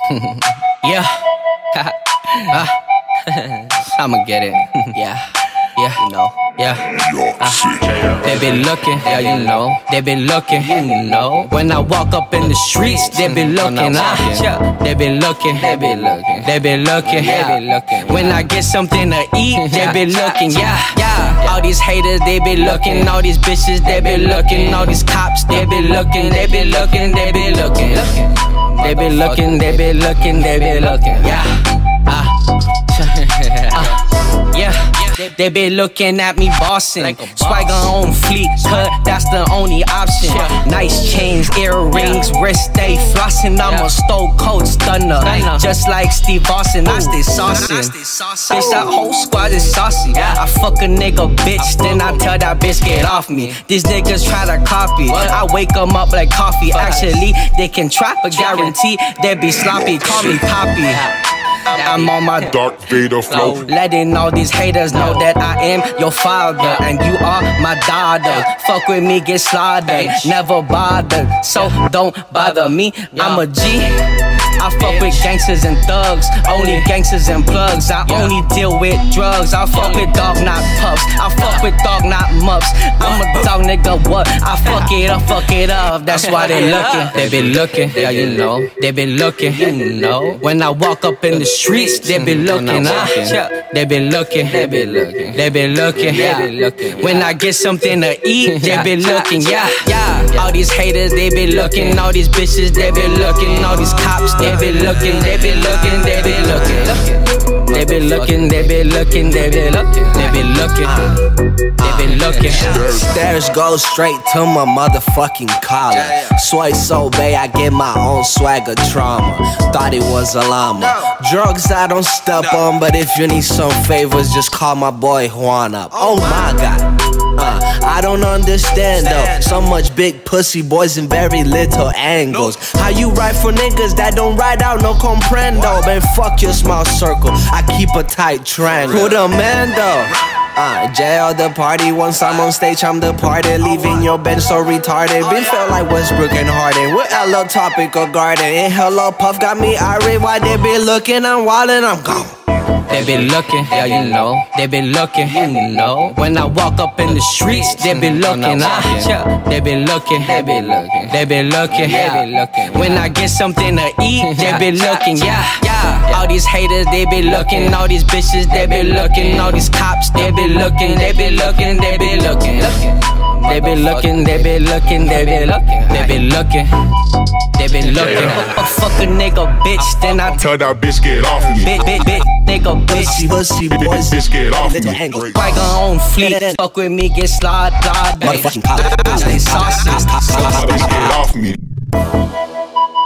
Yeah. I'ma get it. Yeah. Yeah, you know. Yeah. They be looking, yeah, you know. They be looking, you know. When I walk up in the streets, they be looking. They be looking, they be looking, they be looking, they be looking. When I get something to eat, they be looking. Yeah. All these haters, they be looking. All these bitches, they be looking. All these cops, they be looking. They be looking, they be looking. They be looking, they be looking, they be looking. Yeah. Yeah. They be looking at me bossing, swagger on fleek, cause that's the only option. Nice chains, earrings, wrist stay flossing. I'm a stone cold stunner, just like Steve Austin. I stay saucing, bitch, that whole squad is saucy. I fuck a nigga bitch, then I tell that bitch get off me. These niggas try to copy, I wake them up like coffee. Actually, they can try, but guarantee they be sloppy. Call me Poppy. I'm on my Darth Vader flow, letting all these haters know that I am your father and you are my daughter. Fuck with me, get slaughtered, never bothered, so don't bother me. I'm a G. I fuck with gangsters and thugs, only gangsters and plugs. I only deal with drugs. I fuck with dog, not pups. I fuck with dog, not mups. I'm a dog, nigga, what? I fuck it up. That's why they looking. They be looking, yeah, you know. They be looking, you know. When I walk up in the streets, they be looking. They be looking, they be looking, they be looking, they be looking. When I get something to eat, they be looking. Yeah. All these haters, they be looking. All these bitches, they be looking. All these cops, they be looking, they be looking, they be looking. They be looking, they be looking, they be looking, they be looking, they be looking. Stairs go straight to my motherfucking collar. Soy so bay, I get my own swagger trauma. Thought it was a llama. Drugs I don't step on, but if you need some favors, just call my boy Juan up. Oh my god. I don't understand though. So much big pussy boys in very little angles. How you ride for niggas that don't ride out, no comprendo. Man, fuck your small circle, I keep a tight triangle. Who the man though? Jail the party, once I'm on stage I'm the party. Leaving your bench so retarded. Been felt like Westbrook and Harden. With LL Topical Garden. And Hello Puff got me irate. Why they be looking, I'm wildin', I'm gone. They be looking, yeah, you know. They be looking, you know. When I walk up in the streets, they be looking. They be looking, they be looking, they be looking, they be looking. When I get something to eat, they be looking. Yeah. All these haters, they be looking. All these bitches, they be looking. All these cops, they be looking. They be looking, they be looking. They be looking, they be looking, they be looking, they be looking. They be looking. Fuck a nigga bitch, then I tell that bitch get off me. Bitch, nigga bitch. Pussy boys, Bitch get off me. Swagger on fleek, fuck with me, get slaughtered. motherfucking collar. Stay saucy. Bitch get off me.